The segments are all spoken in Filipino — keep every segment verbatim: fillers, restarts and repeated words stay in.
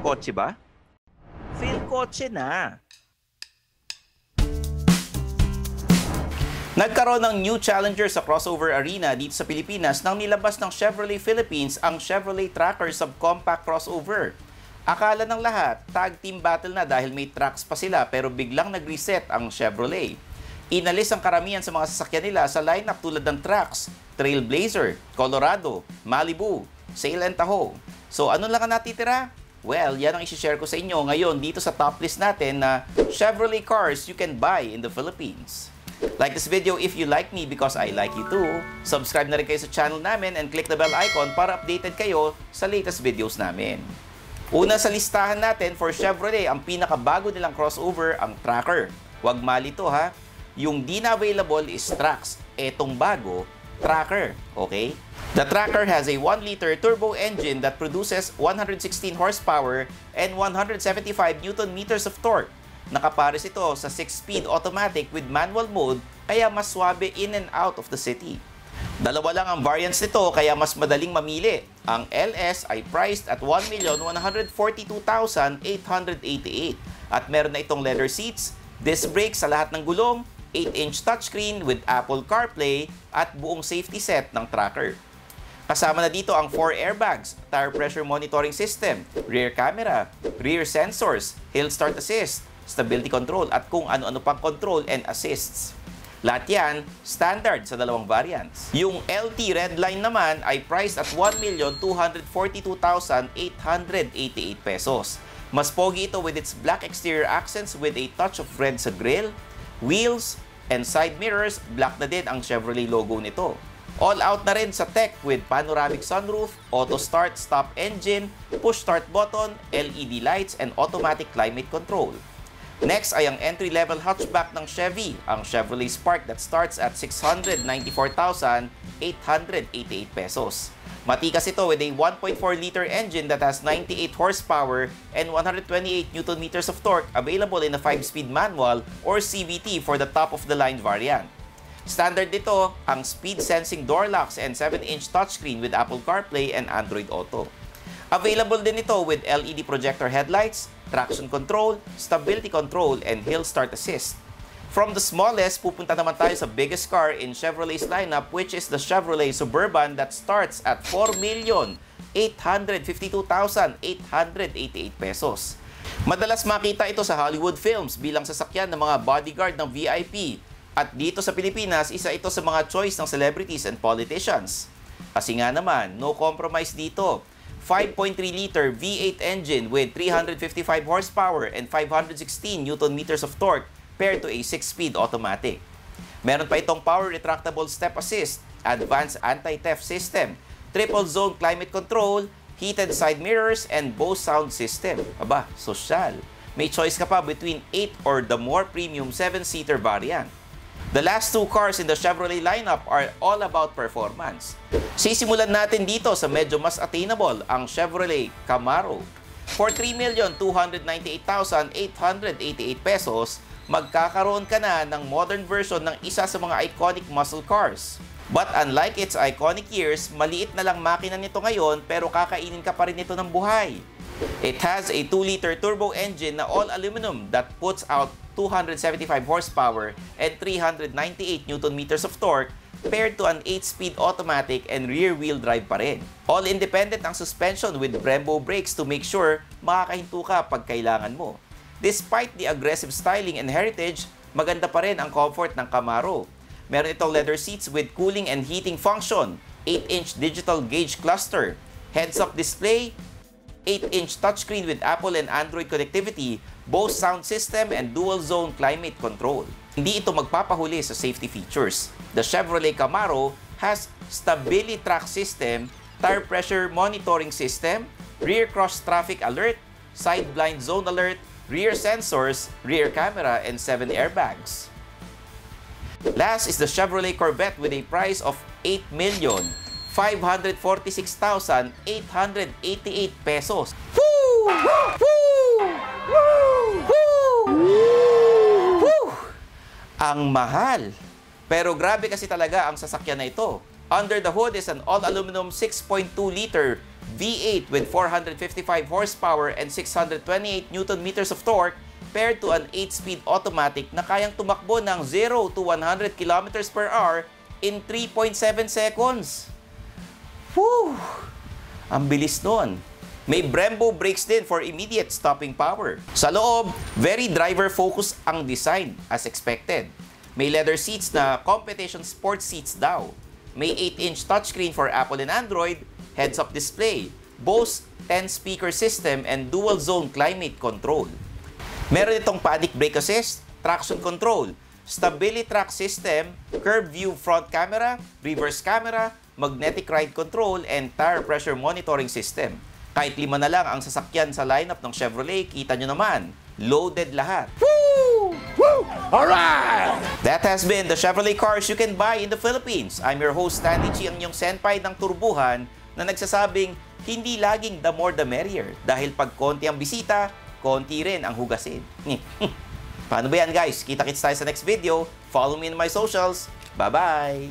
kotse ba? Feel kotse na! Nagkaroon ng new challenger sa crossover arena dito sa Pilipinas nang nilabas ng Chevrolet Philippines ang Chevrolet Tracker Subcompact Crossover. Akala ng lahat, tag team battle na dahil may trucks pa sila pero biglang nag-reset ang Chevrolet. Inalis ang karamihan sa mga sasakyan nila sa lineup tulad ng Trax, Trailblazer, Colorado, Malibu, Sail and Tahoe. So ano lang ang natitira? Well, yan ang isi-share ko sa inyo ngayon dito sa top list natin na Chevrolet cars you can buy in the Philippines. Like this video if you like me because I like you too. Subscribe na rin kayo sa channel namin and click the bell icon para updated kayo sa latest videos namin. Una sa listahan natin for Chevrolet, ang pinakabago nilang crossover, ang Tracker. Huwag malito ha. Yung di na available is Trax. Etong bago, Tracker. Okay? The Tracker has a one liter turbo engine that produces one hundred sixteen horsepower and one hundred seventy-five newton meters of torque. Nakapares ito sa six speed automatic with manual mode kaya mas swabe in and out of the city. Dalawa lang ang variants nito kaya mas madaling mamili. Ang L S ay priced at one million one hundred forty-two thousand eight hundred eighty-eight at meron na itong leather seats, disc brakes sa lahat ng gulong, eight inch touchscreen with Apple CarPlay at buong safety set ng Tracker. Kasama na dito ang four airbags, tire pressure monitoring system, rear camera, rear sensors, hill start assist, stability control at kung ano-ano pang control and assists. Lahat yan, standard sa dalawang variants. Yung L T Redline naman ay priced at one million two hundred forty-two thousand eight hundred eighty-eight pesos. Mas pogi ito with its black exterior accents with a touch of red sa grille, wheels, and side mirrors. Black na din ang Chevrolet logo nito. All out na rin sa tech with panoramic sunroof, auto start, stop engine, push start button, L E D lights, and automatic climate control. Next ay ang entry-level hatchback ng Chevy, ang Chevrolet Spark that starts at six hundred ninety-four thousand eight hundred eighty-eight pesos. Matikas ito with a one point four liter engine that has ninety-eight horsepower and one hundred twenty-eight newton meters of torque, available in a five speed manual or C V T for the top-of-the-line variant. Standard dito ang speed sensing door locks and seven inch touchscreen with Apple CarPlay and Android Auto. Available din ito with L E D projector headlights, traction control, stability control, and hill start assist. From the smallest, pupunta naman tayo sa biggest car in Chevrolet's lineup, which is the Chevrolet Suburban that starts at four million eight hundred fifty-two thousand eight hundred eighty-eight pesos. Madalas makita ito sa Hollywood films bilang sasakyan ng mga bodyguard ng V I P. At dito sa Pilipinas, isa ito sa mga choice ng celebrities and politicians. Kasi nga naman, no compromise dito. five point three liter V eight engine with three hundred fifty-five horsepower and five hundred sixteen newton meters of torque paired to a six speed automatic. Meron pa itong power retractable step assist, advanced anti-theft system, triple zone climate control, heated side mirrors, and Bose sound system. Aba, sosyal. May choice ka pa between eight or the more premium seven seater variant. The last two cars in the Chevrolet lineup are all about performance. Sisimulan natin dito sa medyo mas attainable, ang Chevrolet Camaro. For three million two hundred ninety-eight thousand eight hundred eighty-eight pesos, magkakaroon ka na ng modern version ng isa sa mga iconic muscle cars. But unlike its iconic years, maliit na lang makina nito ngayon pero kakainin ka pa rin ito ng buhay. It has a two liter turbo engine na all aluminum that puts out two hundred seventy-five horsepower and three hundred ninety-eight newton meters of torque paired to an eight speed automatic and rear-wheel drive pa rin. All independent ang suspension with Brembo brakes to make sure makakahinto ka pag kailangan mo. Despite the aggressive styling and heritage, maganda pa rin ang comfort ng Camaro. Meron itong leather seats with cooling and heating function, eight inch digital gauge cluster, heads-up display, eight inch touchscreen with Apple and Android connectivity, Bose sound system, and dual zone climate control. Hindi ito magpapahuli sa safety features. The Chevrolet Camaro has stability track system, tire pressure monitoring system, rear cross traffic alert, side blind zone alert, rear sensors, rear camera, and seven airbags. Last is the Chevrolet Corvette with a price of eight million five hundred forty-six thousand eight hundred eighty-eight pesos. Woo! Woo! Woo! Woo! Ang mahal. Pero grabe kasi talaga ang sasakyan na ito. Under the hood is an all-aluminum six point two liter V eight with four hundred fifty-five horsepower and six hundred twenty-eight newton meters of torque paired to an eight-speed automatic na kayang tumakbo ng zero to one hundred kilometers per hour in three point seven seconds. Whew! Ang bilis nun. May Brembo brakes din for immediate stopping power. Sa loob, very driver-focused ang design as expected. May leather seats na competition sports seats daw. May eight inch touchscreen for Apple and Android, heads-up display, Bose ten-speaker system, and dual-zone climate control. Meron itong panic brake assist, traction control, stability track system, curve view front camera, reverse camera, magnetic ride control, and tire pressure monitoring system. Kahit lima na lang ang sasakyan sa lineup ng Chevrolet, kita nyo naman, loaded lahat. Woo! Woo! Alright! That has been the Chevrolet cars you can buy in the Philippines. I'm your host, Stanley Chi, ang inyong senpai ng turbuhan na nagsasabing hindi laging the more the merrier. Dahil pag konti ang bisita, konti rin ang hugasin. Paano ba yan, guys? Kita-kits tayo sa next video. Follow me in my socials. Bye-bye!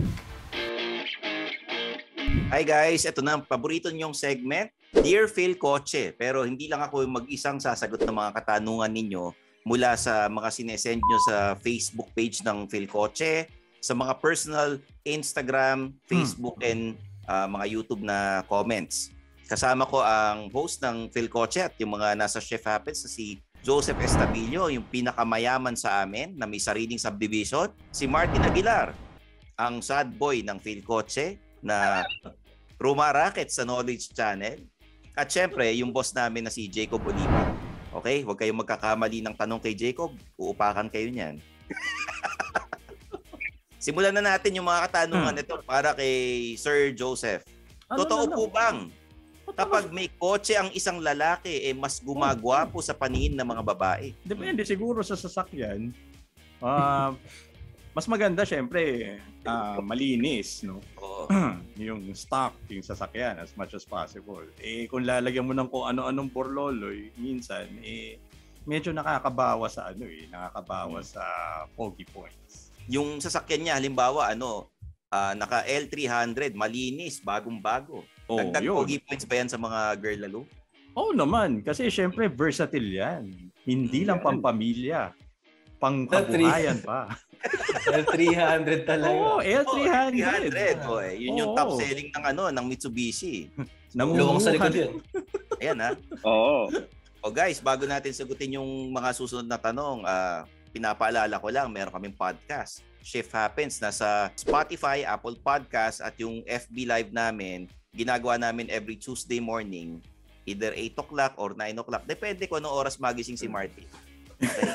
Hi guys, ito na ang paborito niyong segment, Dear Phil Kotse. Pero hindi lang ako yung mag-isang sasagot ng mga katanungan ninyo mula sa mga sinesend nyo sa Facebook page ng Phil Kotse, sa mga personal Instagram, Facebook, hmm. and uh, mga YouTube na comments. Kasama ko ang host ng Phil Kotse at yung mga nasa Chef Happens na si Joseph Estabilio, yung pinakamayaman sa amin na may sariling subdivision. Si Martin Aguilar, ang sad boy ng Phil Kotse na rumaraket sa Knowledge Channel. At syempre, yung boss namin na si Jacob Oliva. Okay? Huwag kayong magkakamali ng tanong kay Jacob. Uupakan kayo niyan. Simulan na natin yung mga katanungan ito para kay Sir Joseph. Ano, Totoo ano, po bang kapag may kotse ang isang lalaki, eh mas gumagwapo sa paningin ng mga babae? Depende siguro sa sasakyan. Uh, mas maganda syempre uh, malinis, no? Oo. Yung stock, yung sasakyan as much as possible. Eh kung lalagyan mo ng kung ano-anong borloloy, minsan eh medyo nakakabawa sa ano eh, nakakabawa hmm. sa pogi points. Yung sasakyan niya halimbawa ano, uh, naka L three hundred, malinis, bagong-bago. Oh, dagdag yun. Pogi points ba yan sa mga girl lalo? Oo naman, kasi syempre versatile yan. Hindi Hmm, lang yan. pampamilya, pangkabuhayan pa. L three hundred talaga. Oo, L three hundred. Oh, L three hundred. Oh, eh. Yun yung Oo. top selling ng ano, ng Mitsubishi. Luwang sa likod yun. Ayan ha. Oo. O guys, bago natin sagutin yung mga susunod na tanong, ah, pinapaalala ko lang, meron kaming podcast. Shift Happens. Nasa Spotify, Apple Podcast, at yung F B Live namin, ginagawa namin every Tuesday morning, either eight o'clock or nine o'clock. Depende kung anong oras magising si Martin. Okay.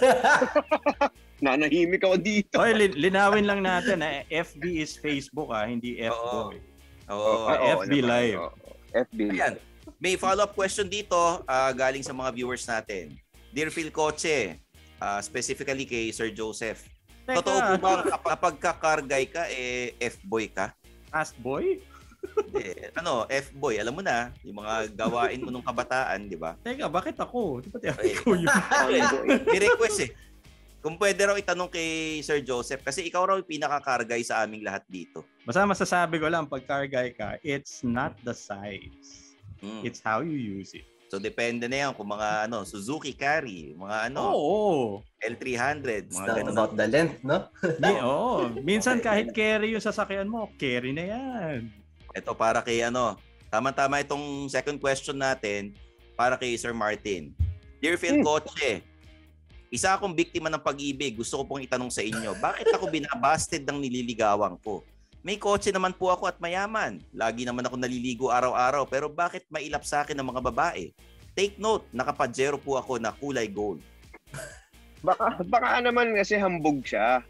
Nanahimik ako dito. Oy, lin- linawin lang natin na F B is Facebook ah, hindi F B. Oo. Ah, F B naman. Live. Oo. F B Ayan. May follow-up question dito uh, galing sa mga viewers natin. Dear Phil Kotse, uh, specifically kay Sir Joseph. Teka. Totoo po ba kapag kakargay ka, eh, F-boy ka? Fast boy? Eh, ano, F-boy, alam mo na, yung mga gawain mo nung kabataan, di ba? Teka, bakit ako? Di ba tayo Eh, ko yun? May request eh. Kung pwede raw itanong kay Sir Joseph, kasi ikaw raw yung pinakakargay sa aming lahat dito. Basta masasabi ko lang, pag cargay ka, it's not the size. Hmm. It's how you use it. So depende na yan kung mga ano, Suzuki Carry, mga ano, Oo. L three hundred, It's mga not ganun. about the length, no? Di, oo. Minsan kahit carry yung sasakyan mo, carry na yan. Ito para kay ano, tama-tama itong second question natin para kay Sir Martin. Dear Phil Kotse, isa akong biktima ng pag-ibig. Gusto ko pong itanong sa inyo, bakit ako binabasted ng nililigawan ko? May kotse naman po ako at mayaman. Lagi naman ako naliligo araw-araw, pero bakit mailap sa akin ng mga babae? Take note, naka-Pajero po ako na kulay gold. Baka, baka naman kasi hambog siya.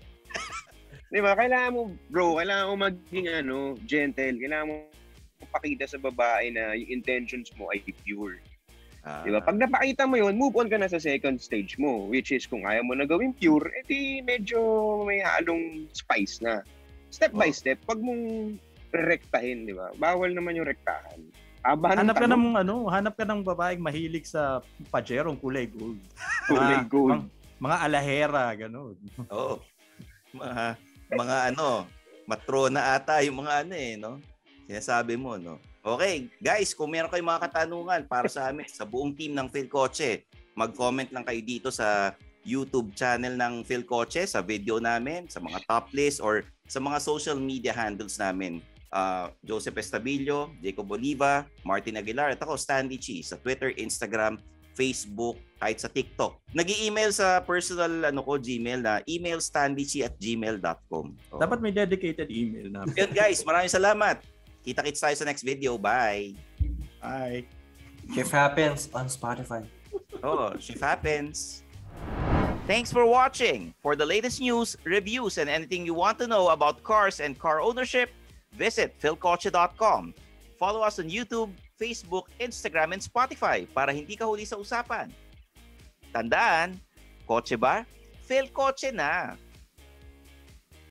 Di ba? Kailangan mo, bro, kailangan mo maging ano, gentle. Kailangan mo pakita sa babae na yung intentions mo ay pure. Ah, Di ba? Pag napakita mo yun, move on ka na sa second stage mo, which is kung ayaw mo na gawing pure, edi medyo may halong spice na. Step by Oh. step, pag mong rektahin, di ba? Bawal naman yung rektahan. Abahan Hanap ka ng ano, hanap ka ng babaeng mahilig sa Pajerong kulay gold. kulay Mga- gold. Mga, mga alahera, gano'n. Oo. Mga, mga ano, matrona ata yung mga ano eh, no? Sinasabi mo, no? Okay, guys, kung meron kayong mga katanungan para sa amin, sa buong team ng Phil Kotse, mag-comment lang kayo dito sa YouTube channel ng Phil Kotse, sa video namin, sa mga top list, or sa mga social media handles namin. Uh, Joseph Estabillo, Jacob Oliva, Martin Aguilar, at ako, Stanley Chi, sa Twitter, Instagram, Facebook, kahit sa TikTok. Nag-i-email sa personal ano ko, Gmail na email stanleychi at gmail dot com. Oh. Dapat may dedicated email na. Yun guys, maraming salamat. Kita-kits tayo sa next video. Bye! Bye! Shift Happens on Spotify. Oh, shift happens. Thanks for watching. For the latest news, reviews, and anything you want to know about cars and car ownership, visit phil kotse dot com. Follow us on YouTube, Facebook, Instagram, and Spotify para hindi ka huli sa usapan. Tandaan, kotse ba? Phil Kotse na!